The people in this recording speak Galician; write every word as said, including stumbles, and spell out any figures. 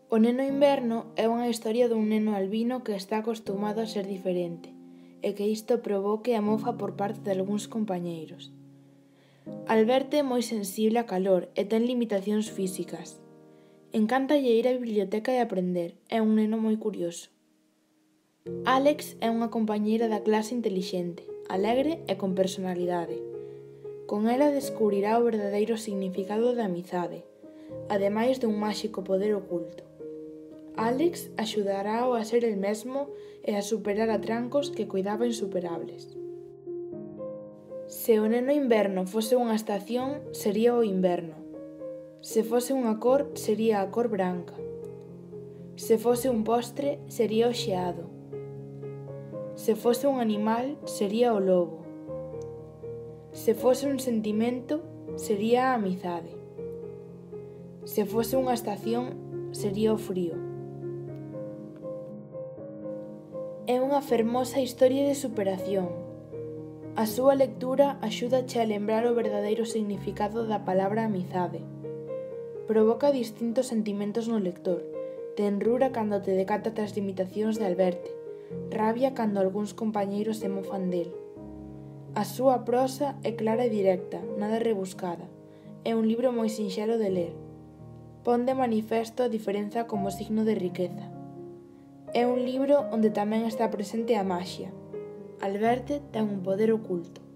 O neno inverno é unha historia dun neno albino que está acostumado a ser diferente e que isto provoque a mofa por parte de algúns compañeiros. Albert é moi sensible a calor e ten limitacións físicas. Encántalle ir á biblioteca e aprender, é un neno moi curioso. Alex é unha compañeira da clase intelixente, alegre e con personalidade. Con ela descubrirá o verdadeiro significado da amizade, ademais dun máxico poder oculto. Alex axudaráo a ser el mesmo e a superar atrancos que coidaba insuperables. Se o neno inverno fose unha estación, sería o inverno. Se fose unha cor, sería a cor branca. Se fose un postre, sería o xeado. Se fose un animal, sería o lobo. Se fose un sentimento, sería a amizade. Se fose unha estación, sería o frío. É unha fermosa historia de superación. A súa lectura axúdache a lembrar o verdadeiro significado da palabra amizade. Provoca distintos sentimentos no lector. Tenrura cando te decata das limitacións de Albert, rabia cando algúns compañeiros se mofan del. A súa prosa é clara e directa, nada rebuscada. É un libro moi sinxelo de ler. Pon de manifesto a diferenza como signo de riqueza. É un libro onde tamén está presente a maxia. Albert ten un poder oculto.